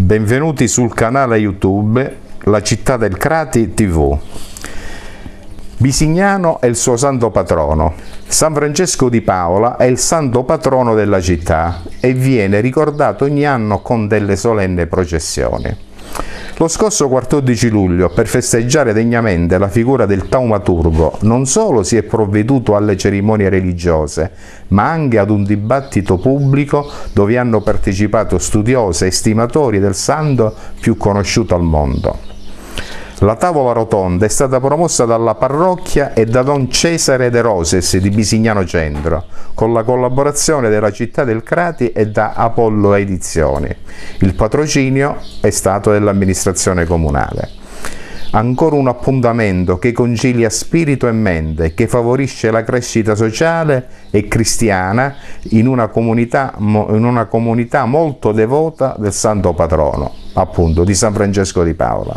Benvenuti sul canale YouTube La Città del Crati TV. Bisignano è il suo santo patrono. San Francesco di Paola è il santo patrono della città e viene ricordato ogni anno con delle solenni processioni. Lo scorso 14 luglio, per festeggiare degnamente la figura del taumaturgo, non solo si è provveduto alle cerimonie religiose, ma anche ad un dibattito pubblico dove hanno partecipato studiosi e stimatori del santo più conosciuto al mondo. La tavola rotonda è stata promossa dalla parrocchia e da Don Cesare De Roses di Bisignano Centro, con la collaborazione della Città del Crati e da Apollo Edizioni. Il patrocinio è stato dell'amministrazione comunale. Ancora un appuntamento che concilia spirito e mente, che favorisce la crescita sociale e cristiana in una comunità molto devota del santo patrono, appunto di San Francesco di Paola.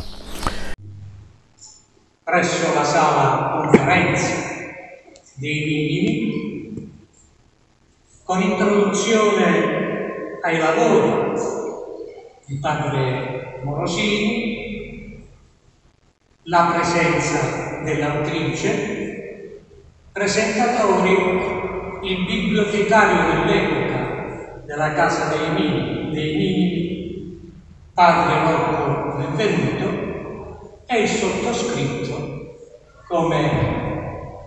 Presso la sala conferenze dei Minimi, con introduzione ai lavori di padre Morosini, la presenza dell'autrice, presentatori, il bibliotecario dell'epoca della Casa dei Minimi, padre Rocco Benvenuto, e il sottoscritto come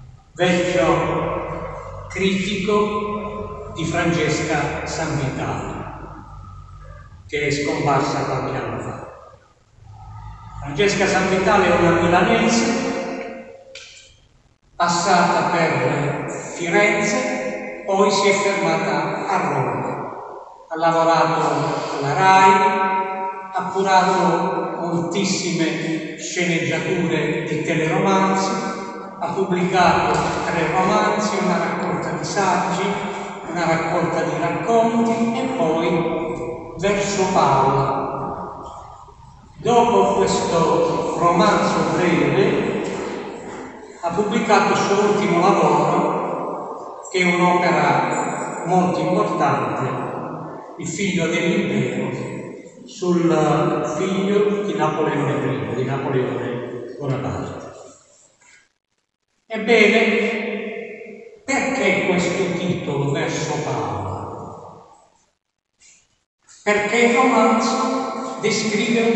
vecchio critico di Francesca Sanvitale, che è scomparsa qualche anno fa. Francesca Sanvitale è una milanese, passata per Firenze, poi si è fermata a Roma. Ha lavorato alla RAI, ha curato moltissime sceneggiature di teleromanzi, ha pubblicato 3 romanzi, una raccolta di saggi, una raccolta di racconti e poi Verso Paola. Dopo questo romanzo breve ha pubblicato il suo ultimo lavoro, che è un'opera molto importante, Il figlio dell'impero, sul figlio di Napoleone I, di Napoleone Bonaparte. Ebbene, perché questo titolo, Verso Paola? Perché il romanzo descrive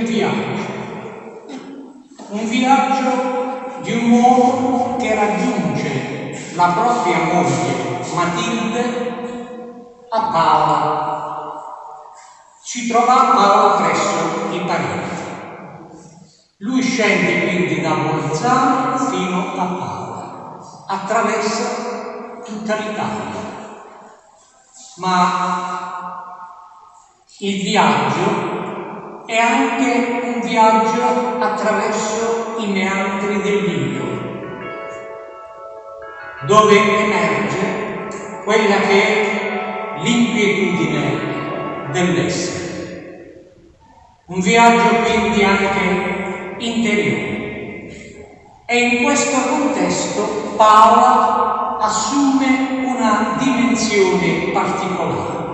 un viaggio di un uomo che raggiunge la propria moglie Matilde a Paola. Si trova a Paola presso i parenti. Lui scende quindi da Bolzano fino a Paola, attraversa tutta l'Italia. Ma il viaggio è anche un viaggio attraverso i meandri del Lido, dove emerge quella che è l'inquietudine dell'essere. Un viaggio quindi anche interiore. E in questo contesto Paola assume una dimensione particolare.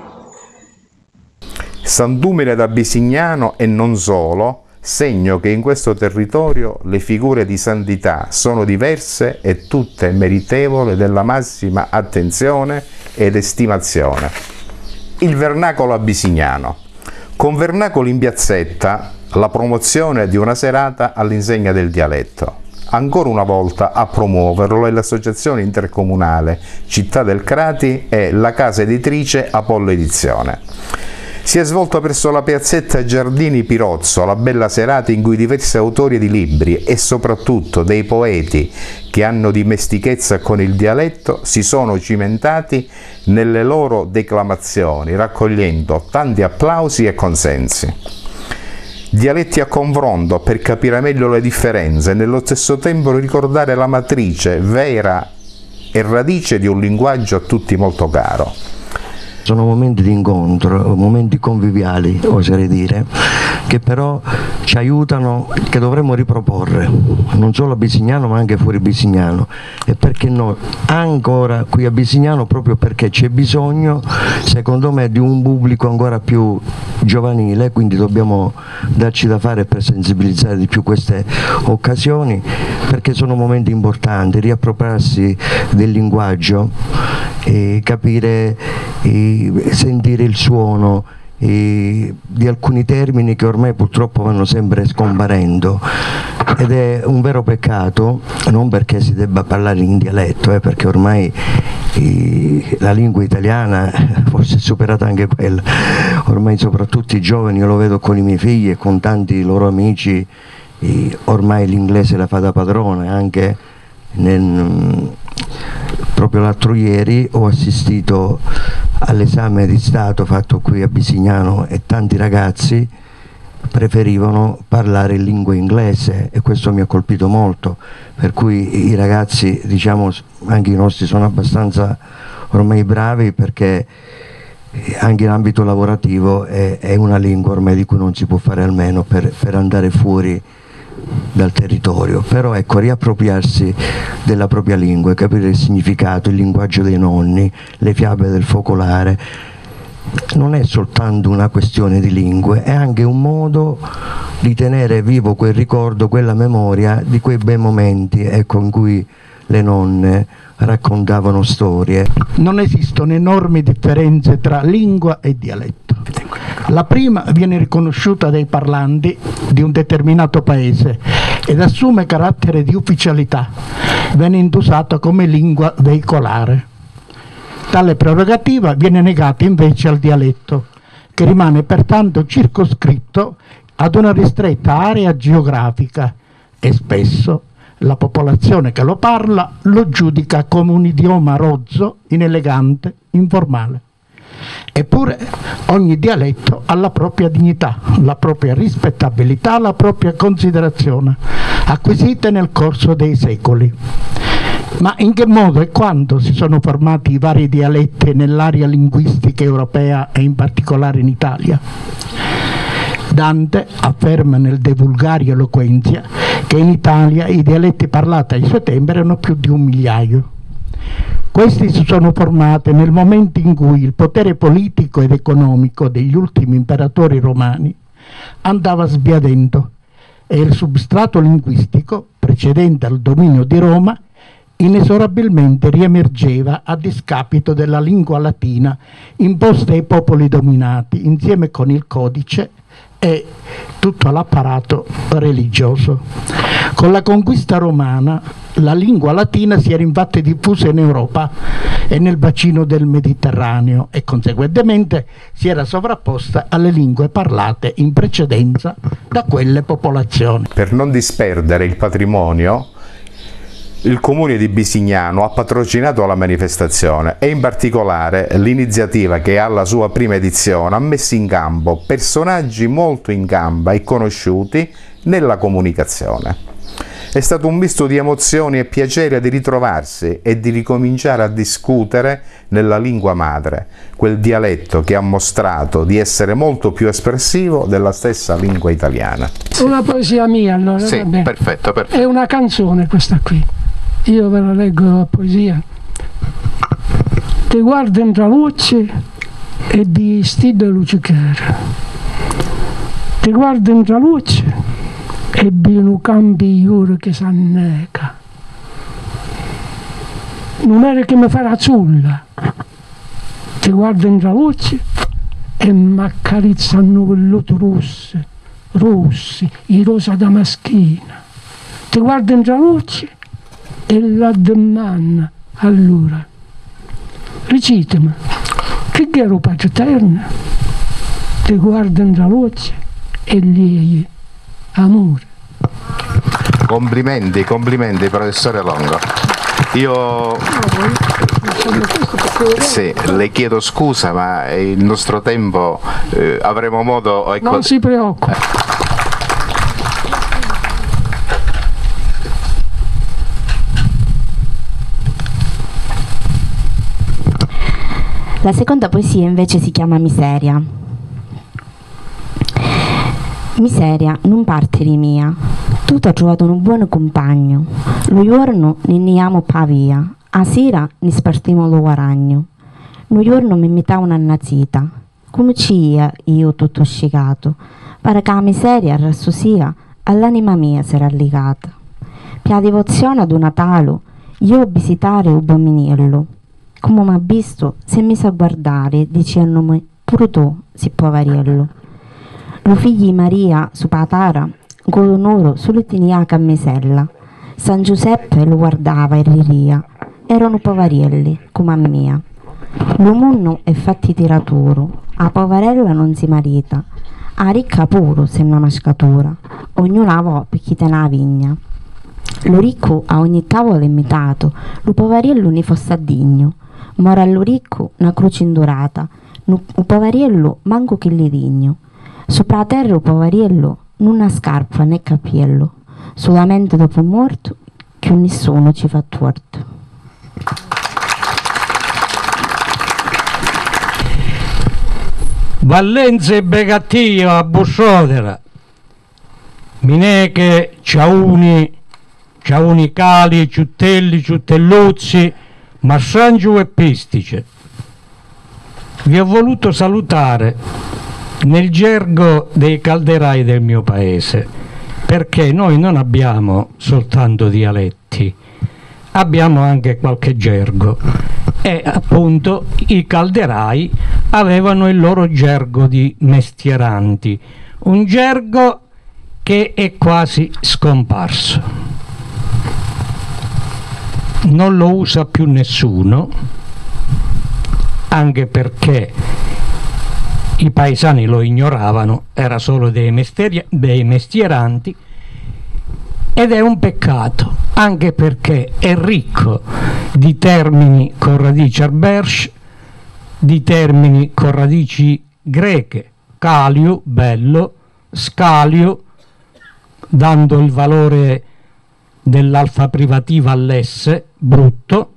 Sant'Umile da Bisignano e non solo, segno che in questo territorio le figure di santità sono diverse e tutte meritevoli della massima attenzione ed estimazione. Il vernacolo a Bisignano. Con Vernacoli in piazzetta, la promozione di una serata all'insegna del dialetto. Ancora una volta a promuoverlo è l'associazione intercomunale Città del Crati e la casa editrice Apollo Edizione. Si è svolta presso la piazzetta Giardini Pirozzo la bella serata in cui diversi autori di libri e soprattutto dei poeti che hanno dimestichezza con il dialetto si sono cimentati nelle loro declamazioni, raccogliendo tanti applausi e consensi. Dialetti a confronto per capire meglio le differenze e nello stesso tempo ricordare la matrice vera e radice di un linguaggio a tutti molto caro. Sono momenti di incontro, momenti conviviali, oserei dire, che però ci aiutano, che dovremmo riproporre, non solo a Bisignano ma anche fuori Bisignano, e perché no, ancora qui a Bisignano, proprio perché c'è bisogno, secondo me, di un pubblico ancora più giovanile, quindi dobbiamo darci da fare per sensibilizzare di più queste occasioni, perché sono momenti importanti, riappropriarsi del linguaggio, e capire, sentire il suono di alcuni termini che ormai purtroppo vanno sempre scomparendo, ed è un vero peccato, non perché si debba parlare in dialetto, perché ormai la lingua italiana forse è superata anche quella, ormai soprattutto i giovani, io lo vedo con i miei figli e con tanti loro amici, ormai l'inglese la fa da padrone. Anche proprio l'altro ieri ho assistito all'esame di Stato fatto qui a Bisignano e tanti ragazzi preferivano parlare in lingua inglese, e questo mi ha colpito molto, per cui i ragazzi, diciamo, anche i nostri, sono abbastanza ormai bravi, perché anche in ambito lavorativo è una lingua ormai di cui non si può fare a meno per andare fuori dal territorio. Però ecco, riappropriarsi della propria lingua e capire il significato, il linguaggio dei nonni, le fiabe del focolare, non è soltanto una questione di lingue, è anche un modo di tenere vivo quel ricordo, quella memoria di quei bei momenti, ecco, in cui le nonne raccontavano storie. Non esistono enormi differenze tra lingua e dialetto. La prima viene riconosciuta dai parlanti di un determinato paese ed assume carattere di ufficialità, venendo usata come lingua veicolare. Tale prerogativa viene negata invece al dialetto, che rimane pertanto circoscritto ad una ristretta area geografica, e spesso la popolazione che lo parla lo giudica come un idioma rozzo, inelegante, informale. Eppure ogni dialetto ha la propria dignità, la propria rispettabilità, la propria considerazione, acquisite nel corso dei secoli. Ma in che modo e quando si sono formati i vari dialetti nell'area linguistica europea e in particolare in Italia? Dante afferma nel De Vulgari Eloquentia che in Italia i dialetti parlati ai suoi tempi erano più di 1 migliaio. Questi si sono formati nel momento in cui il potere politico ed economico degli ultimi imperatori romani andava sbiadendo e il substrato linguistico, precedente al dominio di Roma, inesorabilmente riemergeva a discapito della lingua latina imposta ai popoli dominati, insieme con il codice e tutto l'apparato religioso. Con la conquista romana la lingua latina si era infatti diffusa in Europa e nel bacino del Mediterraneo e conseguentemente si era sovrapposta alle lingue parlate in precedenza da quelle popolazioni. Per non disperdere il patrimonio, il comune di Bisignano ha patrocinato la manifestazione e in particolare l'iniziativa, che alla sua prima edizione ha messo in campo personaggi molto in gamba e conosciuti nella comunicazione. È stato un misto di emozioni e piacere di ritrovarsi e di ricominciare a discutere nella lingua madre, quel dialetto che ha mostrato di essere molto più espressivo della stessa lingua italiana. Una poesia mia, allora. Sì, vabbè. perfetto. È una canzone questa qui. Io ve la leggo la poesia. Ti guardo in tra luce e di stile lucicare. Ti guardo in tra luce e di un campi iure che s'annega. Non era che mi farà zulla. Ti guardo in tra luce e mi accarizzano velluto rossi, i rosa damaschina. Ti guardo in tra luce e la domanda allora recitami che ero pace eterna, ti guarda in la luce e lì amore. Complimenti professore Longo. Io sì, le chiedo scusa, ma il nostro tempo avremo modo, ecco... Non si preoccupi. La seconda poesia invece si chiama Miseria. Miseria, non partire mia, tu ti hai trovato un buon compagno, lo giorno ne andiamo pa via, a sera ne spartimo lo guaragno, lo giorno mi mettavo una nazita, come ci io tutto scicato, pare che la miseria rassosia all'anima mia si era legata. Per la devozione ad un Natale, io ho visitare un bambiniello, come mi ha visto, si è messo a guardare, dicendomi, pure tu, si poveriello. Lo figlio di Maria, su patara, con l'onore solo tenia a mesella. San Giuseppe lo guardava e riria. Erano poverielli, come a mia. L'uomo è fatti tiraturo, a poverella non si marita, a ricca puro se una mascatura, ognuno avò per chi te la vigna. Lo ricco a ogni tavola è imitato, lo poveriello ne fosse digno. Mora allo ricco una croce indorata, lo poveriello manco che li digno. Sopra la terra il poveriello non ha scarpa né cappiello, solamente dopo morto che nessuno ci fa torto. Vallenza e Begattia a Bussodera, Mineche, Ciauni, Cali, Ciuttelli, Ciuttelluzzi, Massangio e Pistice. Vi ho voluto salutare nel gergo dei calderai del mio paese, perché noi non abbiamo soltanto dialetti, abbiamo anche qualche gergo e appunto i calderai avevano il loro gergo di mestieranti, un gergo che è quasi scomparso. Non lo usa più nessuno, anche perché i paesani lo ignoravano, era solo dei mestieranti, ed è un peccato, anche perché è ricco di termini con radici arbersh, di termini con radici greche, calio, bello, scalio, dando il valore dell'alfa privativa all'esse, brutto,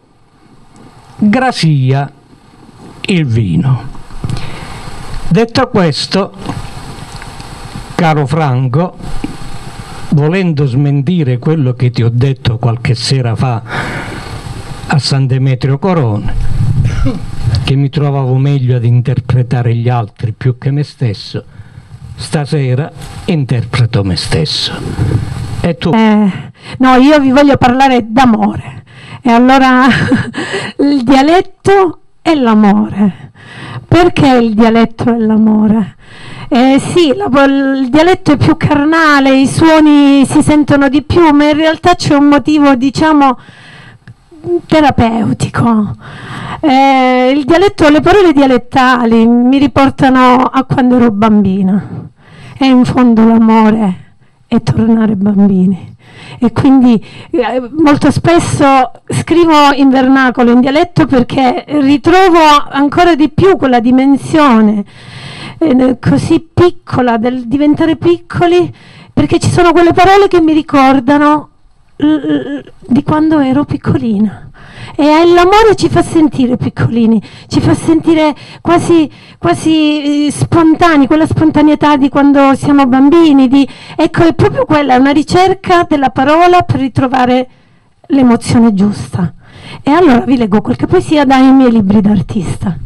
grasia, il vino. Detto questo, caro Franco, volendo smentire quello che ti ho detto qualche sera fa a San Demetrio Corone, che mi trovavo meglio ad interpretare gli altri più che me stesso, stasera interpreto me stesso. E tu? No, io vi voglio parlare d'amore. E allora il dialetto è l'amore. Perché il dialetto è l'amore? Sì, il dialetto è più carnale, i suoni si sentono di più, ma in realtà c'è un motivo, diciamo, terapeutico. Il dialetto, le parole dialettali mi riportano a quando ero bambina, e in fondo l'amore è tornare bambini. E quindi molto spesso scrivo in vernacolo, in dialetto, perché ritrovo ancora di più quella dimensione così piccola del diventare piccoli, perché ci sono quelle parole che mi ricordano di quando ero piccolina. E l'amore ci fa sentire piccolini, ci fa sentire quasi spontanei, quella spontaneità di quando siamo bambini. Ecco, è proprio quella, è una ricerca della parola per ritrovare l'emozione giusta. E allora vi leggo qualche poesia dai miei libri d'artista.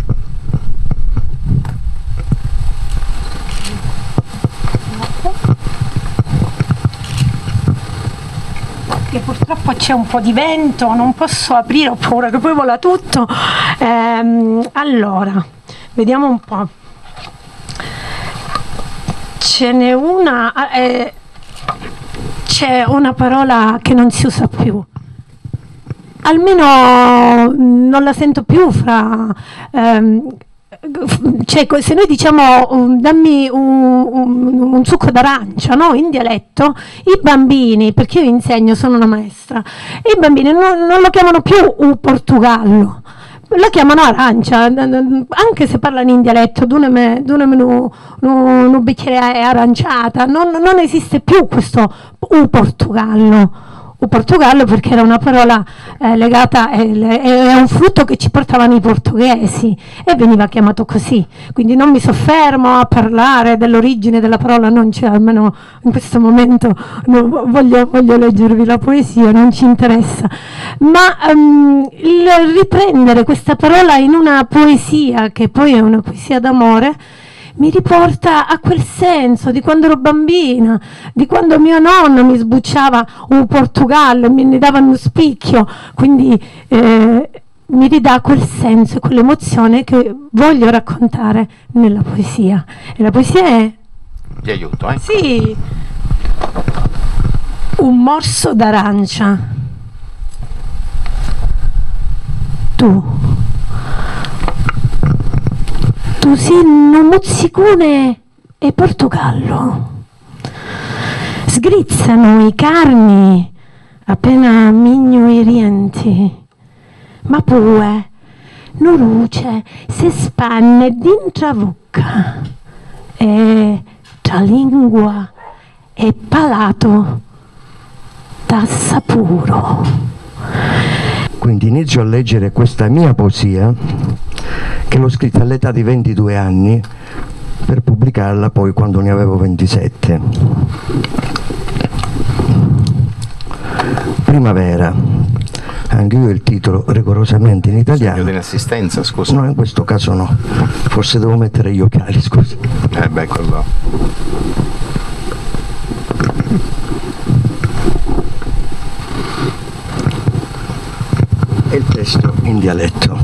Che purtroppo c'è un po' di vento, non posso aprire, ho paura che poi vola tutto. Allora, vediamo un po'. Ce n'è una, c'è una parola che non si usa più, almeno non la sento più fra... cioè, se noi diciamo dammi un succo d'arancia, no? In dialetto, i bambini, perché io insegno, sono una maestra, i bambini non lo chiamano più un Portogallo, la chiamano arancia, anche se parlano in dialetto, dunque un bicchiere aranciata, non esiste più questo un Portogallo, o Portogallo perché era una parola legata, è un frutto che ci portavano i portoghesi e veniva chiamato così. Quindi non mi soffermo a parlare dell'origine della parola, non c'è, almeno in questo momento voglio leggervi la poesia, non ci interessa. Ma il riprendere questa parola in una poesia, che poi è una poesia d'amore, mi riporta a quel senso di quando ero bambina, di quando mio nonno mi sbucciava un Portogallo e mi dava uno spicchio, quindi mi ridà quel senso e quell'emozione che voglio raccontare nella poesia. E la poesia è... Ti aiuto, eh? Sì. Un morso d'arancia. Tu sei un mozzicone e Portogallo. Sgrizzano i carni appena migno i rienti, ma poi non luce si spanne dintra bocca e tra lingua e palato t'assapuro. Quindi inizio a leggere questa mia poesia, che l'ho scritta all'età di 22 anni, per pubblicarla poi quando ne avevo 27. Primavera. Anche io il titolo rigorosamente in italiano. Segno di assistenza, scusa. No, in questo caso no. Forse devo mettere gli occhiali, scusa. Quello. E il testo in dialetto.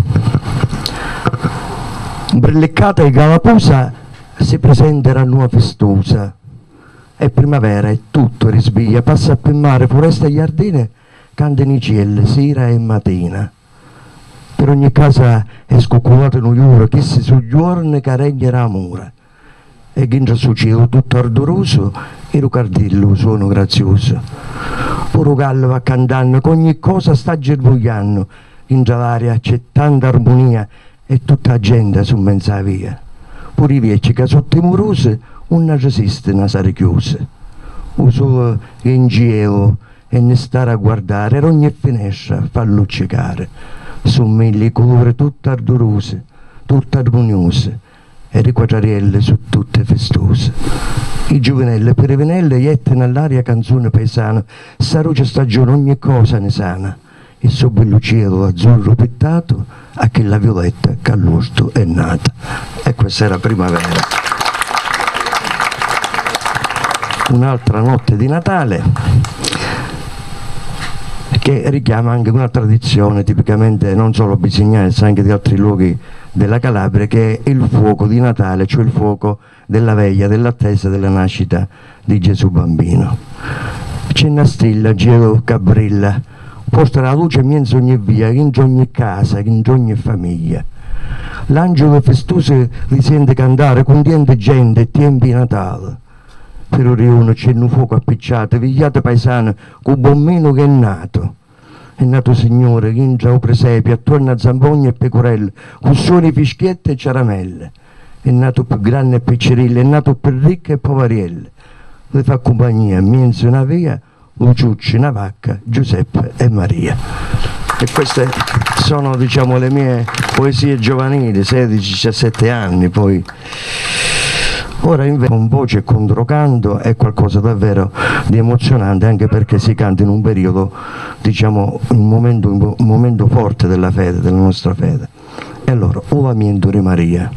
Brillicata e galapusa si presenterà nuova festosa. È primavera e tutto risbiglia, passa per mare, foresta e giardine, cantano i cieli, sera e mattina. Per ogni casa è scoccolato un iuro, che si soggiorna caregnerà amore. E che sul cielo tutto ardoroso, e lo cardillo suono grazioso. Puro gallo va cantando, che ogni cosa sta gervogliando, in l'aria c'è tanta armonia, e tutta la gente su mezza via. Pure i vecchi che sono timorosi non resistono a stare chiusi. O solo in cielo e ne stare a guardare, e ogni finestra fa luccicare. Sono mille colori tutte ardorose, tutte armoniose, e le quadrielle su tutte festose. I giovinelli per i vinelli jettano all'aria canzone paesana, sta roce stagione ogni cosa ne sana. E sopra il cielo azzurro pittato, a che la violetta che all'orto è nata. E questa era primavera. Un'altra notte di Natale, che richiama anche una tradizione tipicamente non solo bisignana, ma anche di altri luoghi della Calabria, che è il fuoco di Natale, cioè il fuoco della veglia, dell'attesa della nascita di Gesù bambino. C'è una stilla, gelo che brilla, porta la luce in mezzo ogni via, in ogni casa, in ogni famiglia. L'angelo festoso li sente cantare, contiente gente e tempi Natale. Per Orione c'è un fuoco appicciato, vigliate paesane, con bommino che è nato. È nato Signore, che entra o presepe, attorno a zampogne e pecorelle, con suoni fischiette e ciaramelle. È nato più grande e piccerille, è nato più ricco e povarielle. Le fa compagnia, mezzo una via, Luciucci, una vacca, Giuseppe e Maria. E queste sono, diciamo, le mie poesie giovanili, 16-17 anni poi. Ora invece con voce e controcanto è qualcosa davvero di emozionante, anche perché si canta in un periodo, diciamo, un momento forte della fede, della nostra fede. E allora, o lamento di Maria.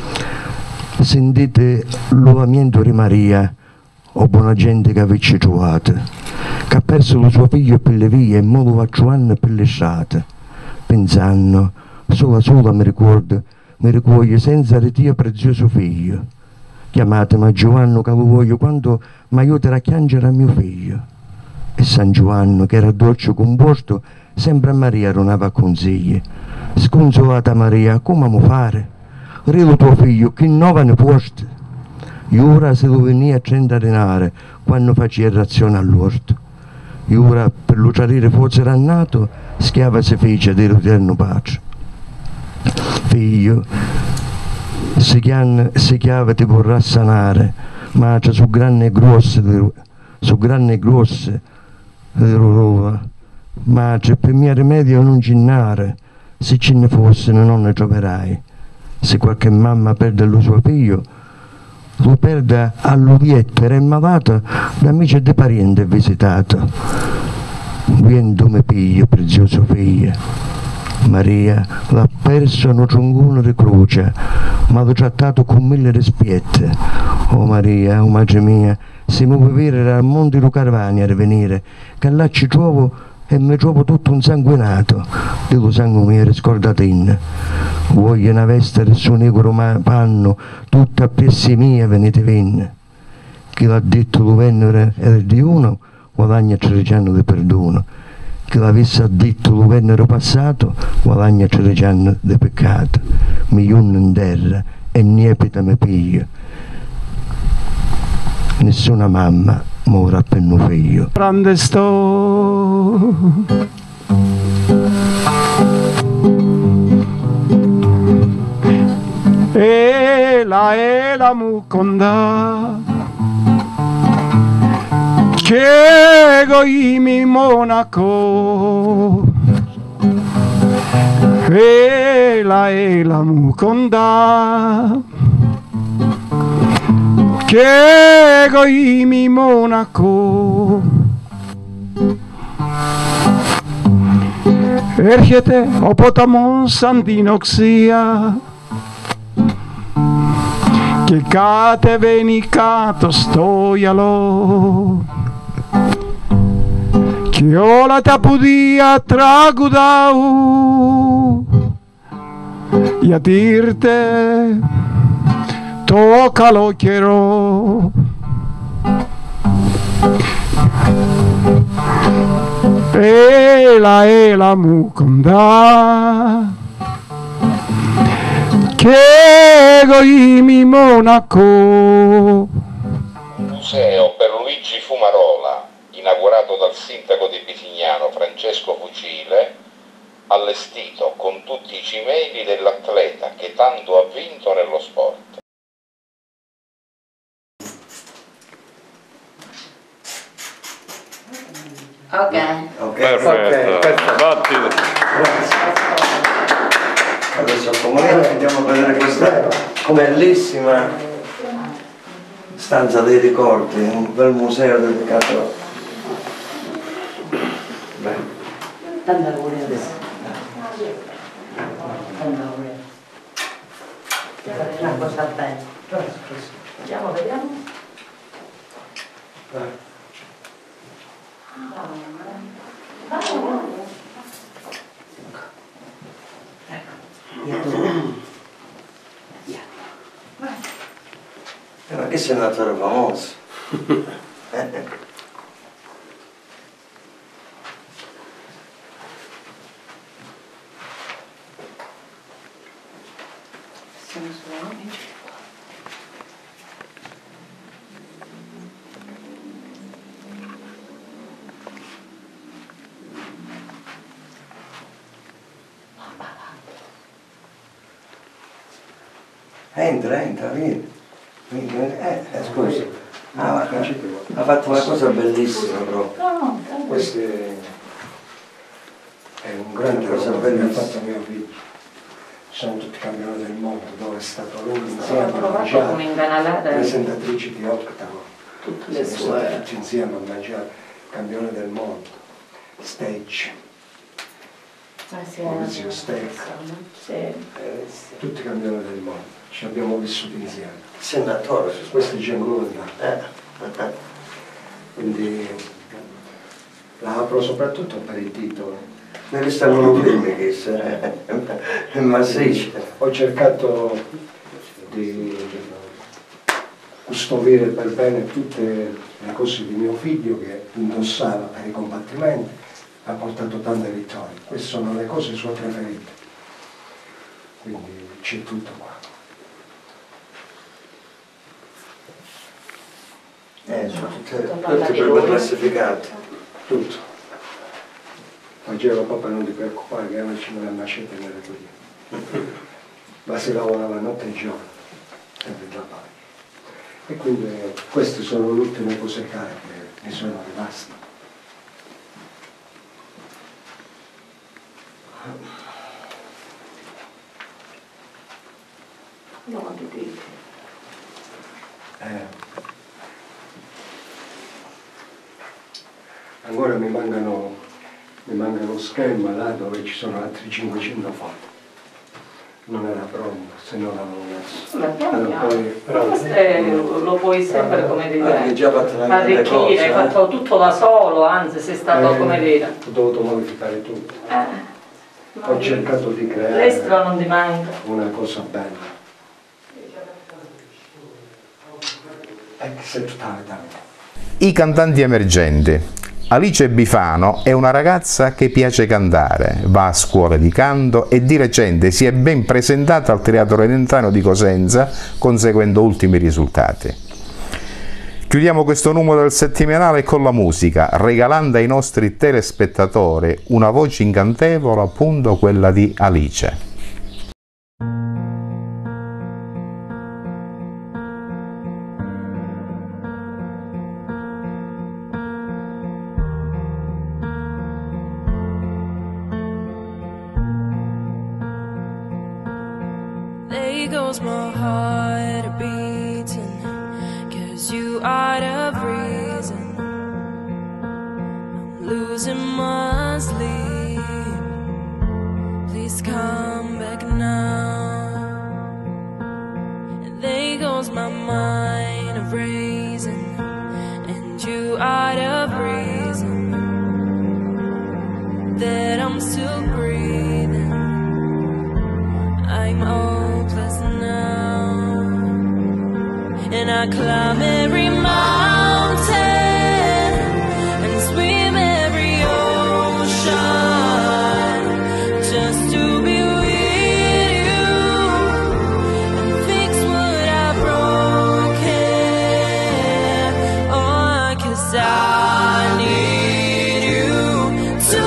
Sentite l'ovamiento di Maria, o buona gente che avete trovato, che ha perso il suo figlio per le vie e mo lo va trovando per le strade. Pensando, sola mi ricuoio senza ritiro prezioso figlio. Chiamatemi Giovanni che lo voglio quando mi aiuterà a piangere a mio figlio. E San Giovanni, che era dolce composto, sempre a Maria donava consigli. Sconsolata Maria, come mo fare? Rido tuo figlio, che nova ne posti. E ora se lo venia a 30 denari quando faceva razione all'orto. E ora per lo tradire fosse rannato, schiava si fece dell'eterno pace. Figlio, si chiave ti vorrà sanare, ma su grandi e grosse Madre, per mio rimedio non ginnare, se ce ne fossero non ne troverai. Se qualche mamma perde il suo figlio, lo perde all'uvietto, era malato da amici e di parenti visitato. Vieni tu mi piglio, prezioso figlio. Maria l'ha perso un trunguno di croce, ma l'ho trattato con 1000 rispietti. Oh Maria, oh madre mia, se mi vuoi vedere al monte di Caravani a rivenire, che là ci trovo e mi trovo tutto un sanguinato, dello sangue mi era scordato in. Voglio una veste del suo negro panno, tutta a piessi mia venite venne. Chi l'ha detto lo vennero era di uno, guadagna 13 anni di perdono. Chi l'avesse detto lo vennero passato, guadagna 13 anni di peccato. Mi giunno in terra e niepita mi piglio. Nessuna mamma mora per un figlio. Grande sto e la muconda che goimi monaco e la muconda che goimi monaco ergete opotamon sandinoxia che cate venicato stoialo che ola te pudia tragudau y a dirte tócalo quiero la muconda che goimi monaco. Museo per Luigi Fumarola, inaugurato dal sindaco di Bisignano Francesco Fucile, allestito con tutti i cimeli dell'atleta che tanto ha vinto nello sport. Ok. Perfetto. Battito. Adesso al comunale andiamo a vedere questa bellissima stanza dei ricordi, un bel museo dedicato. Tanta auguri adesso. Una cosa bella. Andiamo, vediamo. Ma che sei un attore famoso? Siamo sull'amici. Entra, vieni. Scusi. Ha fatto una cosa bellissima proprio. Questo è un grande cosa bella che ha fatto mio figlio. Ci sono tutti i campioni del mondo dove è stato lui insieme a mangiare, presentatrici di Octavo, tutte le siamo sue stati tutti insieme a mangiare, campione del mondo, stage, Maurizio Steak, tutti i campioni del mondo, ci abbiamo vissuto insieme. Sei un attore. Questo è Gianluca. Quindi la apro soprattutto per i titoli. Ne visto un film che è massiccio. Ho cercato di custodire per bene tutte le cose di mio figlio che indossava per i combattimenti, ha portato tante vittorie. Queste sono le cose sue preferite. Quindi c'è tutto qua. Sono tutte ben classificate. Tutto. Facevo papà non ti preoccupare che oggi non è macete nelle tue. Ma si lavorava notte e giorno, sempre da parte. E quindi queste sono le ultime cose care che mi sono rimaste. No, di dici. Ancora mi mancano scherma là dove ci sono altri 500 foto. Non era pronto, se no l'avevo messo. Lo puoi sempre, come dire, già fatto arricchire, hai fatto tutto da solo, anzi sei stato, come dire. Ho dovuto modificare tutto. Ho cercato di creare l'estero non ti manca. Una cosa bella. Se tutta la I cantanti emergenti. Alice Bifano è una ragazza che piace cantare, va a scuola di canto e di recente si è ben presentata al Teatro Redentano di Cosenza, conseguendo ottimi risultati. Chiudiamo questo numero del settimanale con la musica, regalando ai nostri telespettatori una voce incantevole, appunto quella di Alice. There goes my heart a-beating, 'cause you out of reason. I'm losing my sleep. Please come back now. And there goes my mind a-raising, and you out of reason. That I'm still breathing. I'm hopeless now, and I climb every mountain and swim every ocean just to be with you and fix what I've broken. Oh, 'cause I need you to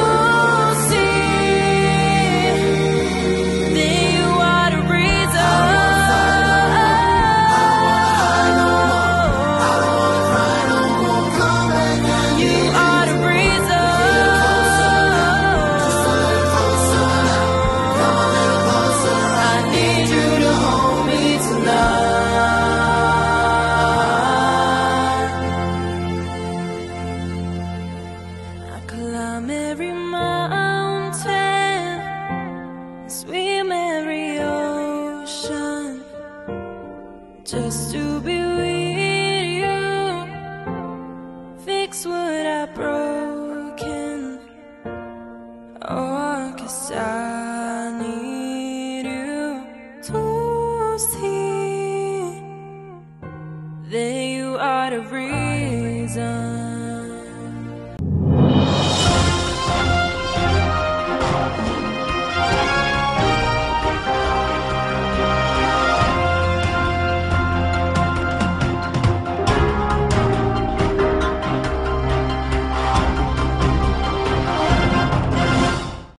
climb every mountain, swim every ocean, just to be with you, fix what I've broken. Oh, 'cause I need you to see that you are the reason.